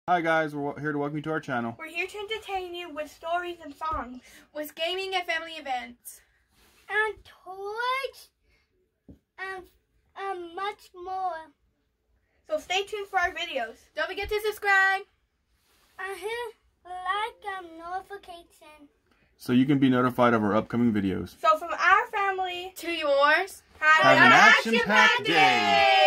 Hi guys, we're here to welcome you to our channel. We're here to entertain you with stories and songs, with gaming and family events, and toys, and much more. So stay tuned for our videos. Don't forget to subscribe and hit like and notification, so you can be notified of our upcoming videos. So from our family to yours, have an action-packed day!